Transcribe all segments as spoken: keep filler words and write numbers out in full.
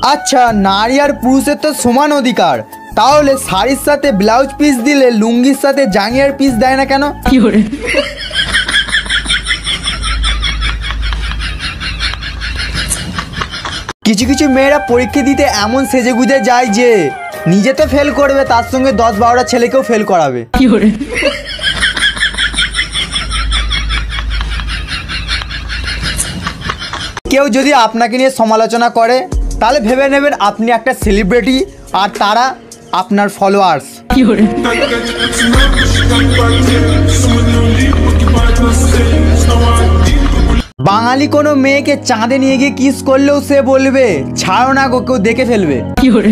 আচ্ছা, নারী আর পুরুষের তো সমান অধিকার, তাহলে শাড়ির সাথে ব্লাউজ পিস দিলে লুঙ্গির সাথে জাঙ্গিয়ার পিস দেয় না কেন? কি করে? কিছু কিছু মেয়েরা পরীক্ষা দিতে এমন সেজে গুজে যায় যে নিজে তো ফেল করবে, তার সঙ্গে দশ বারোটা ছেলেকেও ফেল করাবে। কি করে? কেউ যদি আপনাকে নিয়ে সমালোচনা করে তাহলে ভেবে নেবেন আপনি একটা সেলিব্রিটি আর তারা আপনার ফলোয়ার্স। কি করে? বাঙালি কোনো মেয়েকে চাঁদে নিয়ে গিয়ে কিস করলেও সে বলবে ছাড়ো না গো, কেউ দেখে ফেলবে। কি করে?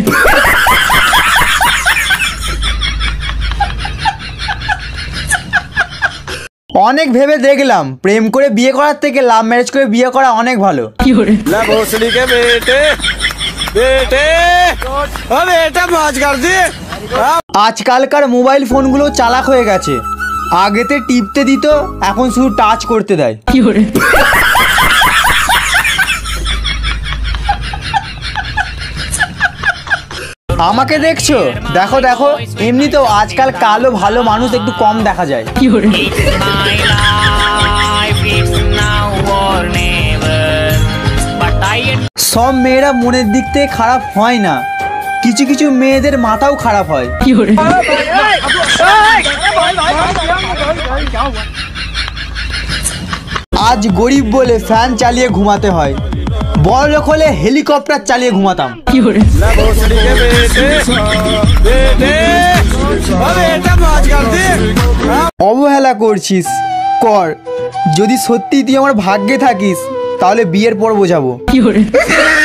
অনেক ভেবে দেখলাম প্রেম করে বিয়ে করার থেকে লাভ ম্যারেজ করে বিয়ে করা অনেক ভালো। কি করে? আজকালকার মোবাইল ফোনগুলো চালাক হয়ে গেছে, আগেতে টিপতে দিত, এখন শুধু টাচ করতে দেয়। কি করে? আমাকে দেখছো? দেখো দেখো, এমনিতেও আজকাল কালো ভালো মানুষ একটু কম দেখা যায়। কি করে? সব মেয়েরা মনের দিক থেকে খারাপ হয় না, কিছু কিছু মেয়েদের মাথাও খারাপ হয়। কি করে? আজ গরিব বলে ফ্যান চালিয়ে ঘুমাতে হয়, বড়লোক হলে হেলিকপ্টার চালিয়ে ঘুমাতাম। কি করে? অবহেলা করছিস কর, যদি সত্যি তুই আমার ভাগ্যে থাকিস তাহলে বিয়ের পর বোঝাবো। কি করে?